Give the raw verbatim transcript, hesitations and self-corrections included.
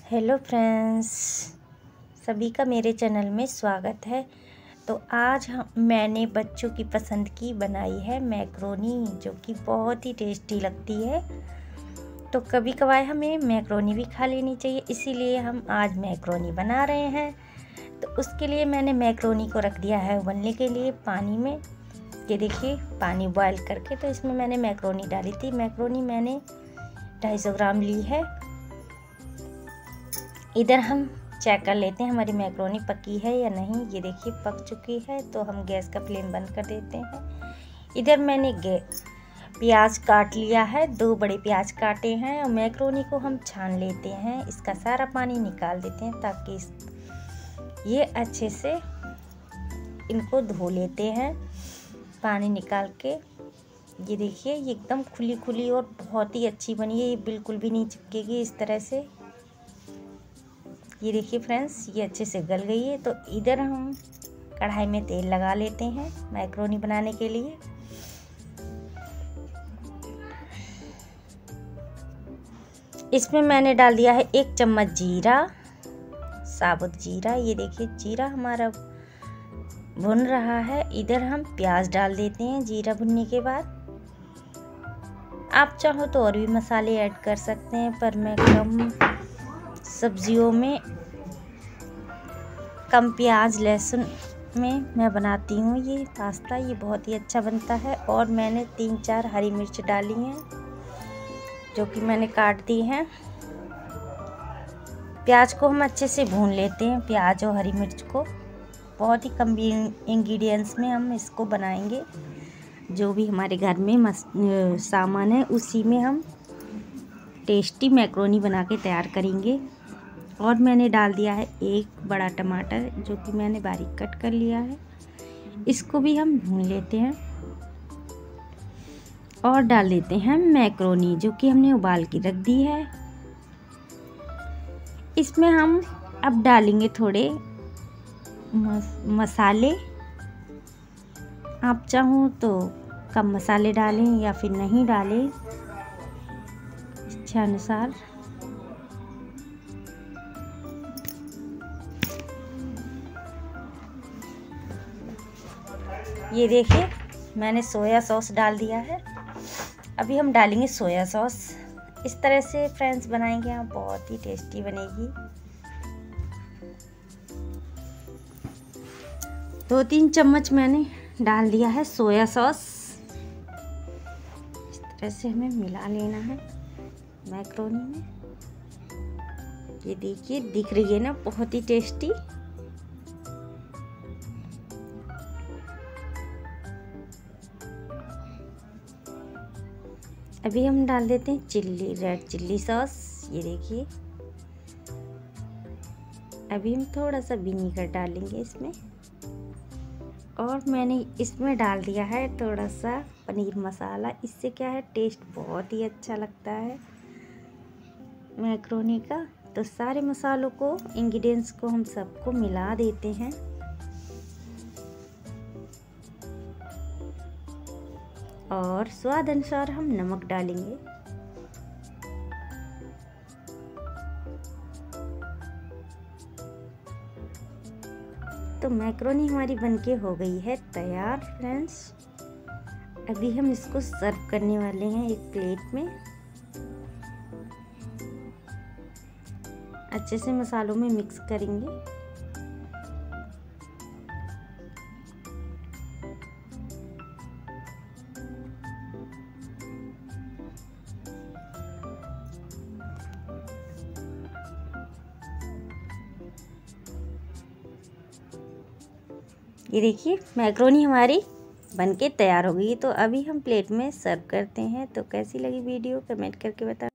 Hello friends, सभी का मेरे चैनल में स्वागत है। तो आज हम मैंने बच्चों की पसंद की बनाई है मैक्रोनी, जो कि बहुत ही टेस्टी लगती है। तो कभी कभार हमें मैक्रोनी भी खा लेनी चाहिए, इसीलिए हम आज मैक्रोनी बना रहे हैं। तो उसके लिए मैंने मैक्रोनी को रख दिया है उबलने के लिए पानी में। ये देखिए पानी बॉयल करके, तो इसमें मैंने मैक्रोनी डाली थी। मैक्रोनी मैंने ढाई सौ ग्राम ली है। इधर हम चेक कर लेते हैं हमारी मैक्रोनी पकी है या नहीं। ये देखिए पक चुकी है, तो हम गैस का फ्लेम बंद कर देते हैं। इधर मैंने प्याज काट लिया है, दो बड़े प्याज काटे हैं। और मैक्रोनी को हम छान लेते हैं, इसका सारा पानी निकाल देते हैं ताकि इस ये अच्छे से इनको धो लेते हैं पानी निकाल के। ये देखिए ये एकदम खुली खुली और बहुत ही अच्छी बनी है, ये बिल्कुल भी नहीं चिपकेगी इस तरह से। ये देखिए फ्रेंड्स, ये अच्छे से गल गई है। तो इधर हम कढ़ाई में तेल लगा लेते हैं मैक्रोनी बनाने के लिए। इसमें मैंने डाल दिया है एक चम्मच जीरा, साबुत जीरा। ये देखिए जीरा हमारा भुन रहा है। इधर हम प्याज डाल देते हैं जीरा भुनने के बाद। आप चाहो तो और भी मसाले ऐड कर सकते हैं, पर मैं कम सब्जियों में कम प्याज लहसुन में मैं बनाती हूँ ये पास्ता। ये बहुत ही अच्छा बनता है। और मैंने तीन चार हरी मिर्च डाली हैं, जो कि मैंने काट दी हैं। प्याज को हम अच्छे से भून लेते हैं, प्याज और हरी मिर्च को। बहुत ही कम इंग्रेडिएंट्स में हम इसको बनाएंगे। जो भी हमारे घर में मस सामान है उसी में हम टेस्टी मैक्रोनी बना के तैयार करेंगे। और मैंने डाल दिया है एक बड़ा टमाटर, जो कि मैंने बारीक कट कर लिया है। इसको भी हम भून लेते हैं और डाल देते हैं मैक्रोनी, जो कि हमने उबाल के रख दी है। इसमें हम अब डालेंगे थोड़े मस, मसाले। आप चाहो तो कम मसाले डालें या फिर नहीं डालें, इच्छा अनुसार। ये देखिए मैंने सोया सॉस डाल दिया है। अभी हम डालेंगे सोया सॉस। इस तरह से फ्रेंड्स बनाएंगे आप, बहुत ही टेस्टी बनेगी। दो तीन चम्मच मैंने डाल दिया है सोया सॉस। इस तरह से हमें मिला लेना है मैक्रोनी में। ये देखिए दिख रही है ना, बहुत ही टेस्टी। अभी हम डाल देते हैं चिल्ली रेड चिल्ली सॉस। ये देखिए अभी हम थोड़ा सा विनीगर डालेंगे इसमें। और मैंने इसमें डाल दिया है थोड़ा सा पनीर मसाला। इससे क्या है, टेस्ट बहुत ही अच्छा लगता है मैक्रोनी का। तो सारे मसालों को, इंग्रेडिएंट्स को हम सबको मिला देते हैं। और स्वाद अनुसार हम नमक डालेंगे। तो मैक्रोनी हमारी बनके हो गई है तैयार फ्रेंड्स। अभी हम इसको सर्व करने वाले हैं एक प्लेट में। अच्छे से मसालों में मिक्स करेंगे। ये देखिए मैक्रोनी हमारी बनके तैयार हो गई। तो अभी हम प्लेट में सर्व करते हैं। तो कैसी लगी वीडियो कमेंट करके बताना।